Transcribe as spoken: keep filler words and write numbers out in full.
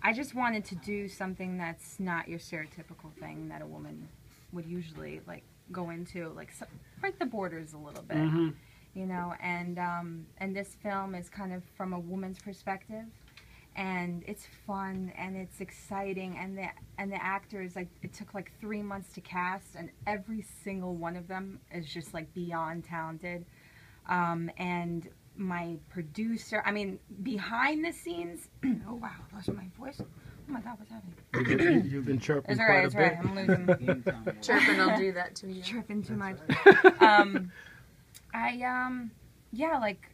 I just wanted to do something that's not your stereotypical thing that a woman would usually like go into, like so, break the borders a little bit, mm-hmm. you know. And um, and this film is kind of from a woman's perspective, and it's fun and it's exciting, and the and the actors, like, it took like three months to cast, and every single one of them is just like beyond talented. Um, and my producer, I mean, behind the scenes, oh wow, I lost my voice. Oh my God, what's happening? You've been chirping it's quite right, a it's bit. Right, I'm losing. Chirping, I'll do that to you. Chirping too That's much. right. um, I, um, yeah, like,